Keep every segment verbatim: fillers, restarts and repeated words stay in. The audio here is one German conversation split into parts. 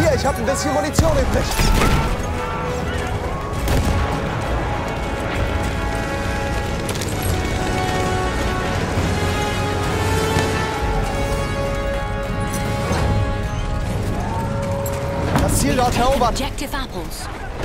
Hier, ich habe ein bisschen Munition übrig. Das Ziel dort erobert. Objective apples.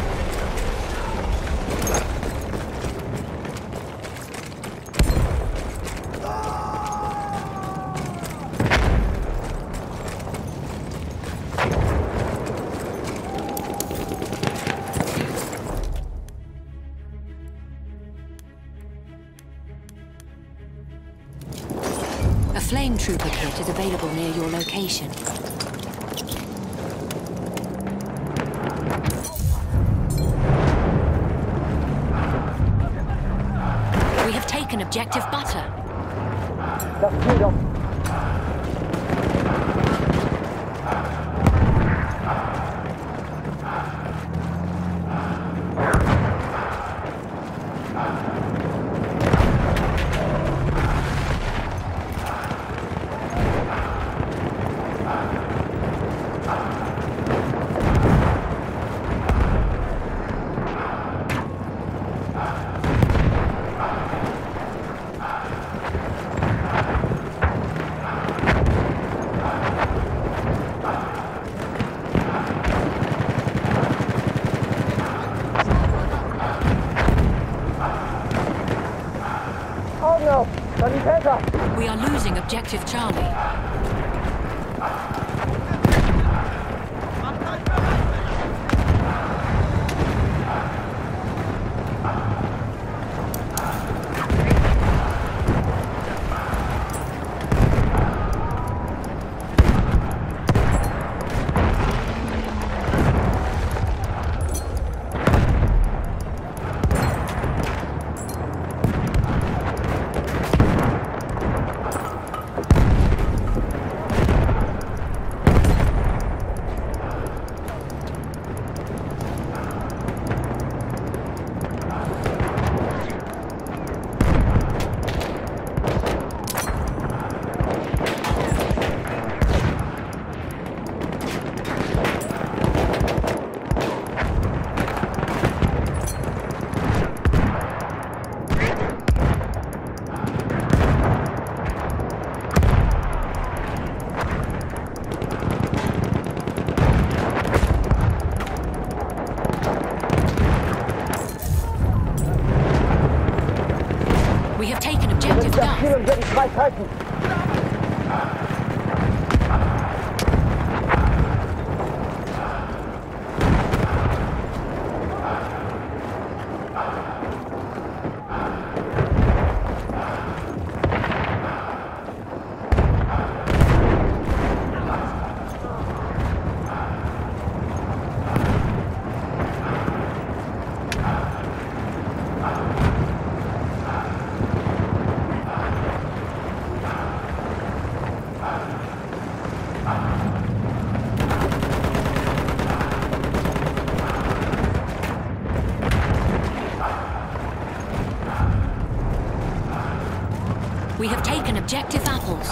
A flame trooper kit is available near your location. We have taken objective butter. Das Ziel dort. We are losing objective Charlie. We have taken objective Duff. We have taken objective apples.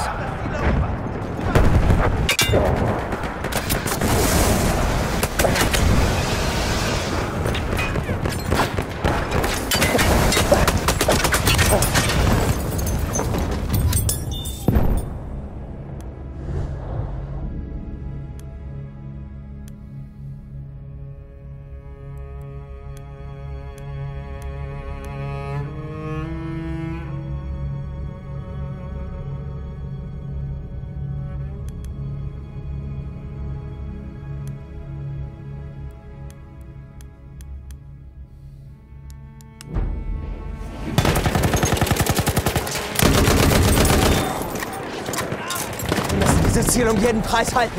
Dieses Ziel um jeden Preis halten.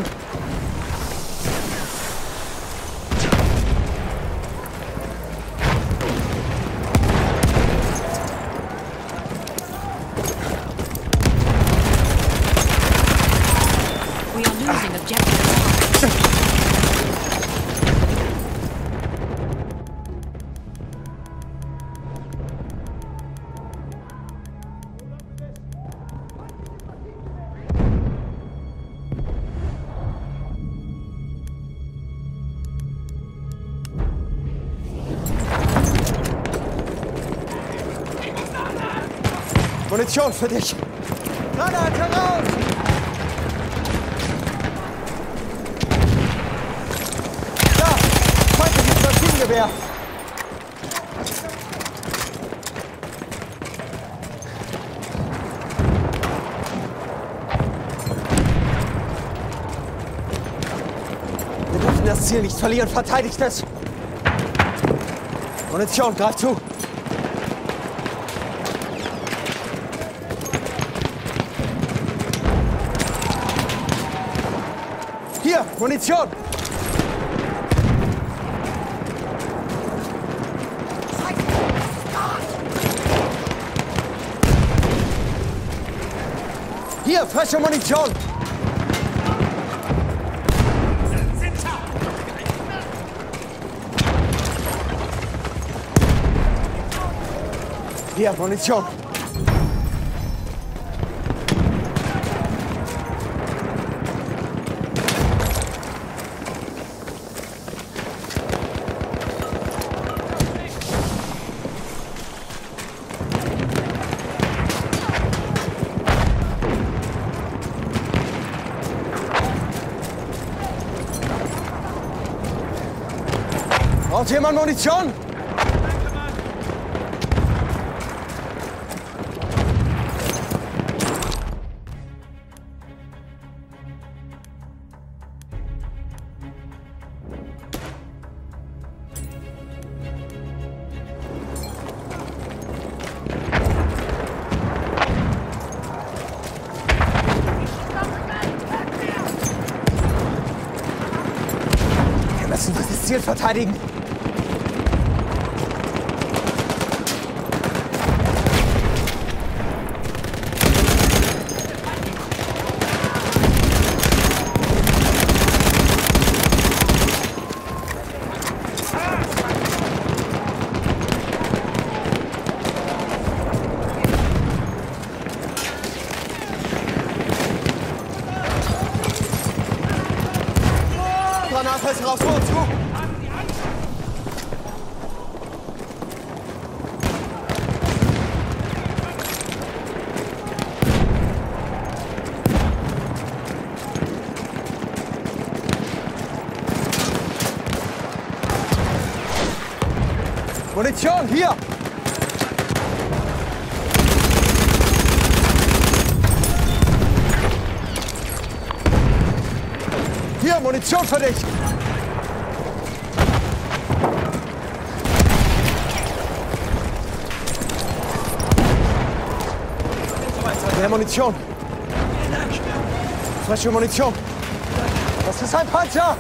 We are losing objective. Munition für dich. Granate raus! Da! Feindliches Maschinengewehr! Wir dürfen das Ziel nicht verlieren. Verteidigt es! Munition, greif zu! Hier, Munition! Hier, frische Munition! Hier, Munition! Braucht jemand Munition? Wir müssen dieses Ziel verteidigen. Granate ist raus, zu! Munition, hier! Hier, Munition für dich! Mehr Munition! Frische Munition! Das ist ein Panzer!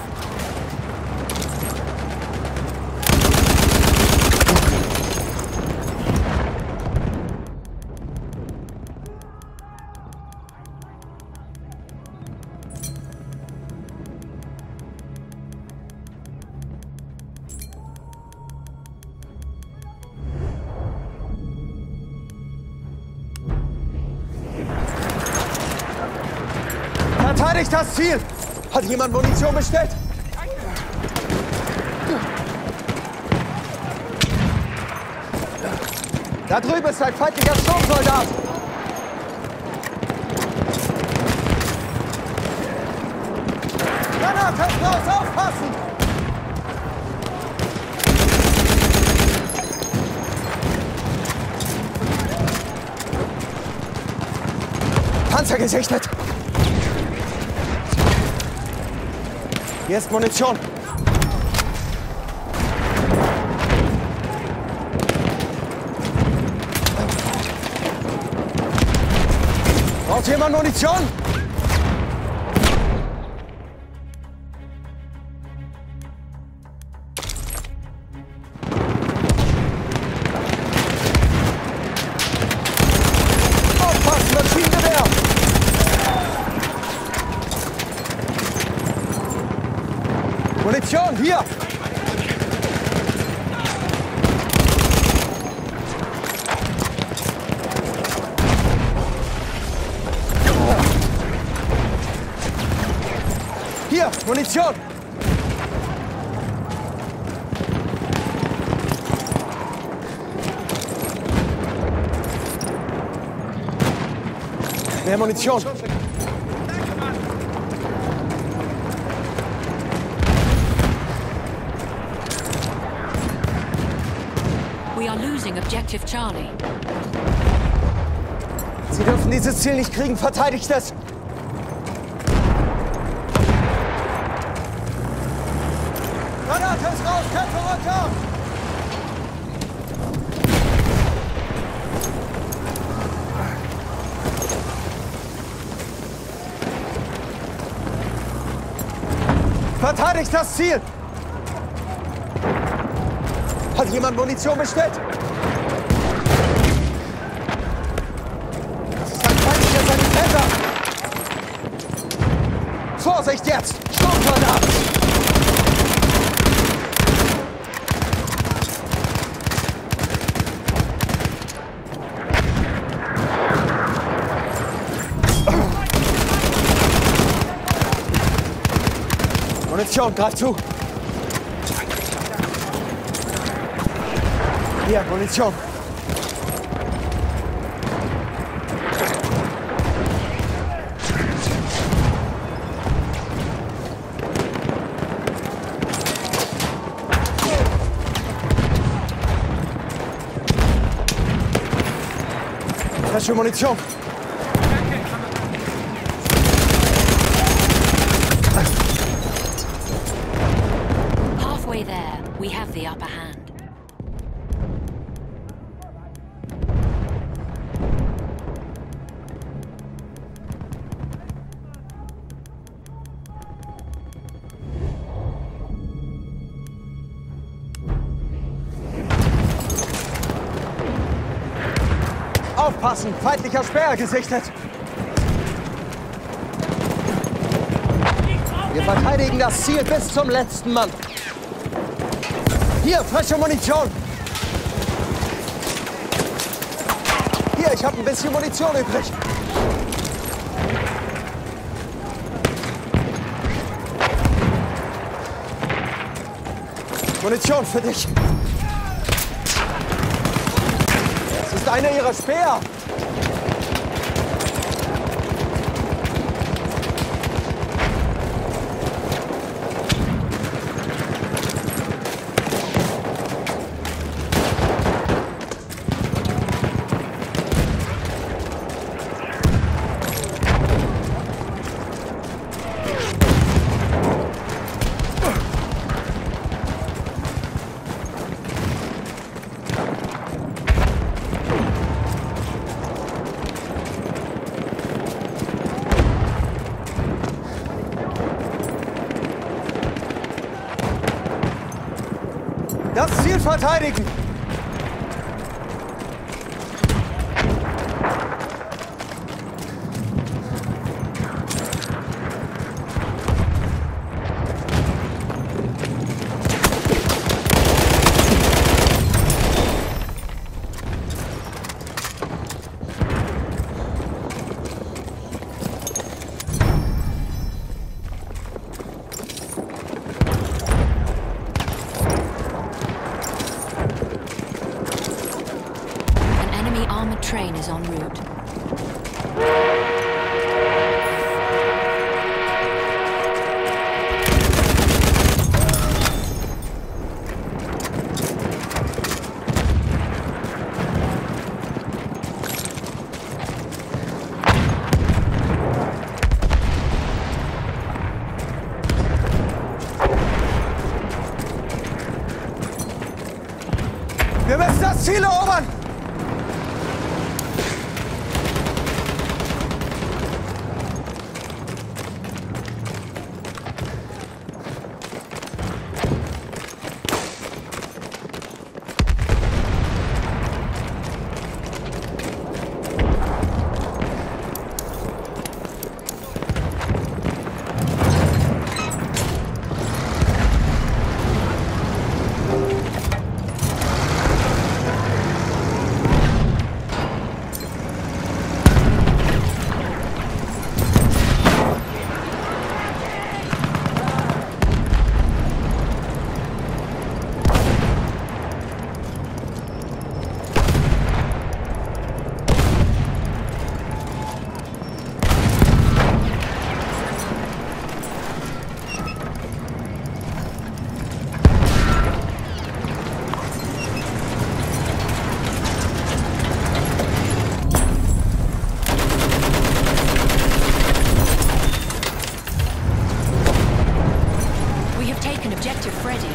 Verteidigt das Ziel! Hat jemand Munition bestellt? Da drüben ist ein feindlicher Sturmsoldat! Granate raus, aufpassen! Panzer gesichtet! Hier ist Munition. Braucht jemand Munition? Aufpassen, Maschinengewehr! Munition, hier! Hier, Munition! Mehr Munition. We are losing objective Charlie. Sie dürfen dieses Ziel nicht kriegen. Verteidigt es. Granate ist raus. Kämpfe runter. Verteidigt das Ziel! Hat jemand Munition bestellt? Das ist ein feindlicher Sanitäter! Vorsicht jetzt! Sturmsoldat! Munition, greif zu! Hier, Munition! Frische Munition! There, we have the upper hand. Aufpassen! Feindlicher Speer gesichtet! Wir verteidigen das Ziel bis zum letzten Mann! Hier, frische Munition! Hier, ich habe ein bisschen Munition übrig. Munition für dich. Das ist einer ihrer Speer. Das Ziel verteidigen! Armored train is en route. Wir müssen das Ziel erobern! taken Objective Freddy.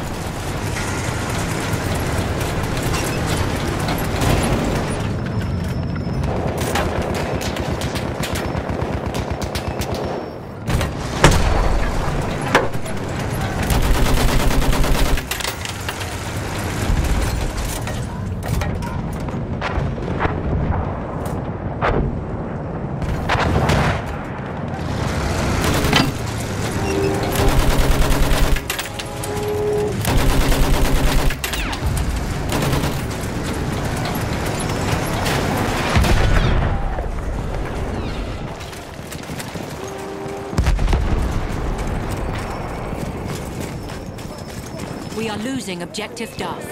We are losing Objective Duff.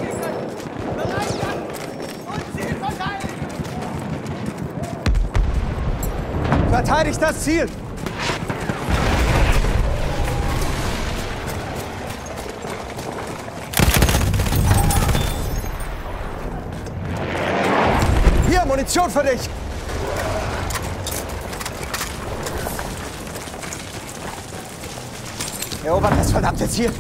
Verteidigt das Ziel! Hier, Munition für dich! Erobert das verdammte Ziel!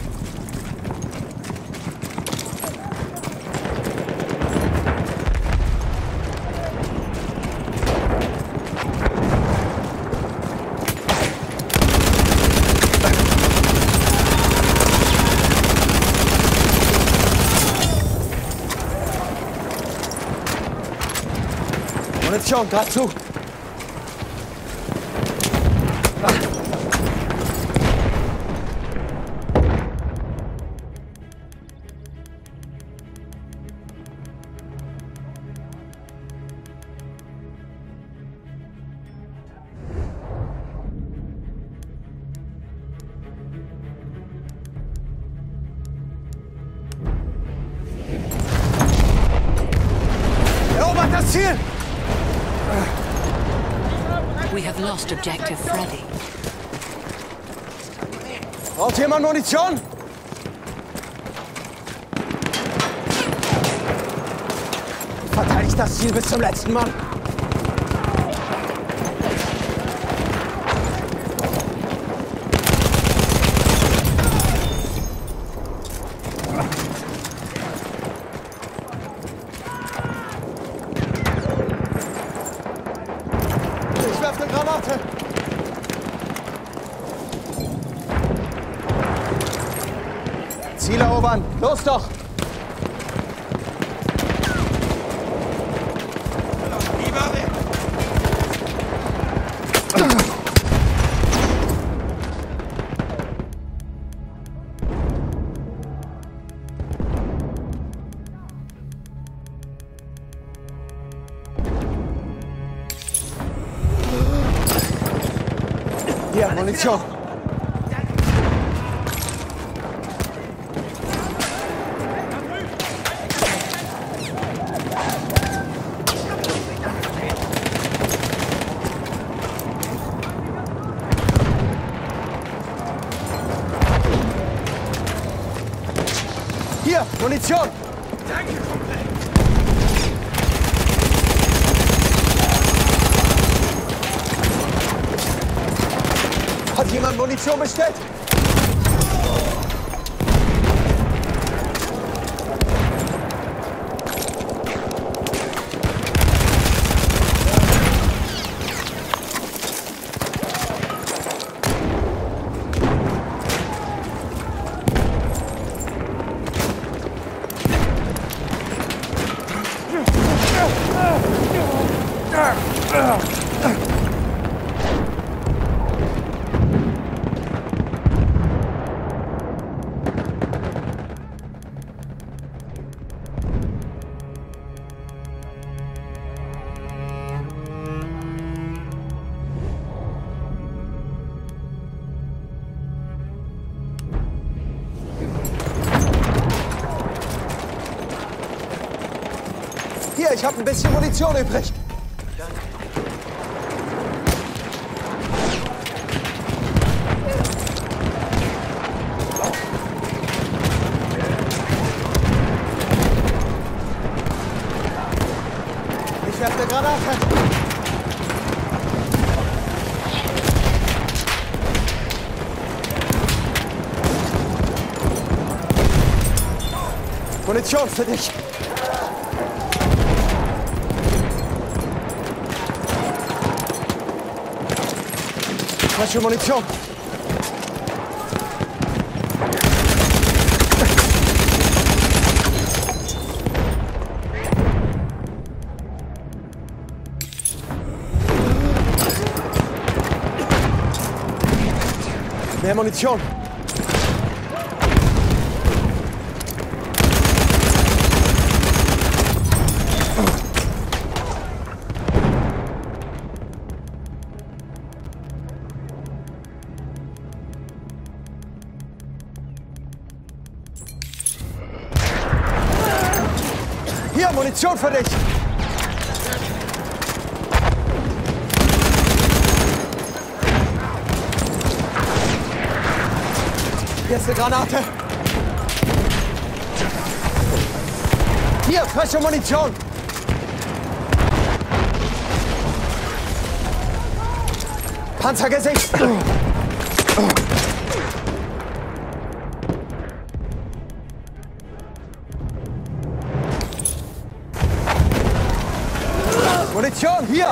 Munition, gerade zu! Erobert das Ziel! We have lost Objective Freddy. Braucht jemand Munition? Verteidigt das Ziel bis zum letzten Mann. Ich werfe eine Granate. Ziel erobern. Los doch! Hier, Munition. Hier, Munition. Hat jemand Munition bestellt? Hier, ich habe ein bisschen Munition übrig. Ich werfe eine Granate. Munition für dich. Falsche Munition. Mehr Munition. Hier, Munition für dich. Jetzt eine Granate. Hier, frische Munition. Panzergesicht. Munition, hier.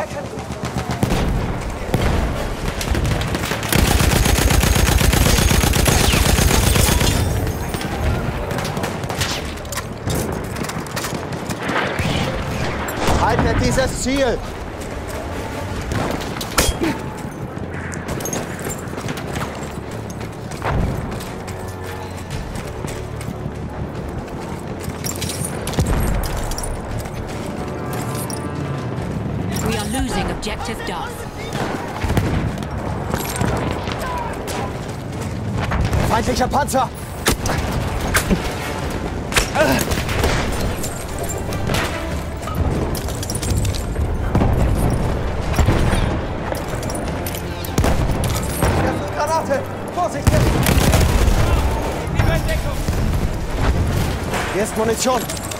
Haltet dieses Ziel! We are losing objective Duff. Feindlicher Panzer! Granate! Vorsicht! Hier ist Munition!